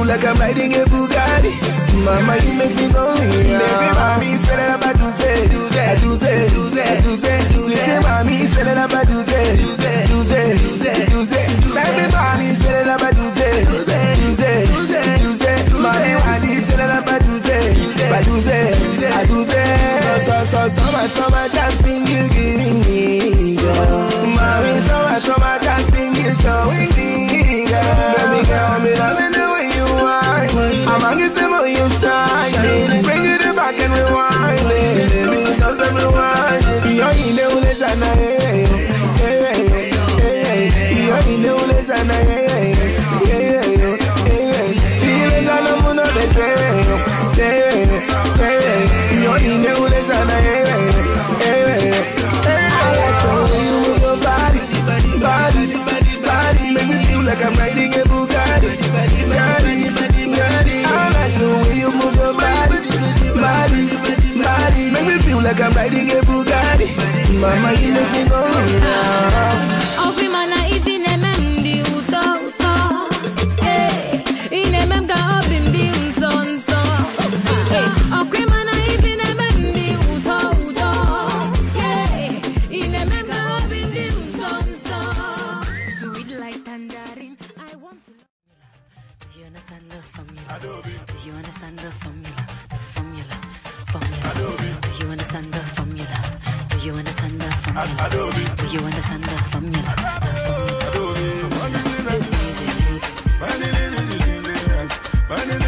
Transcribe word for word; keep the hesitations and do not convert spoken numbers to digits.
like I'm riding a Bugatti. Mama, you make me go here. Baby, mommy, say that I'm about to say, do that, do that, do that, do that, do that. Mommy, say that I'm about to say, do that, do that, do that, do that. Baby, mommy, say that I'm about to say, do that, do that, do that, do that. Mommy, mommy, say that I'm about to say, do that, do that, do that. So, so, so much, so much dancing you giving me, girl. Mommy, so much, so much dancing you showing me, girl. Baby girl, me loving the way you whine. I'm against the way you shine. Bring it back and rewind, baby, because I'm rewinding. You're in the only time I you're in the only time I even though I'm on the train. You're in the only time I like I'm riding a Bugatti, Bugatti, Bugatti. I like the way you move your body, body, body. Make me feel like I'm riding a Bugatti. Mama, you make me go now. Every man I eat in a man di uto uto. Hey, in a man ka up in di uto uto. Hey, every man I eat in a man di uto uto. Hey, in a man ka up in di uto uto. Sweet like tangerine. I want to. Do you understand the formula? Do you understand the formula? The formula, formula. Do you understand the formula? Do you understand the formula? Do you understand the formula? The formula, formula.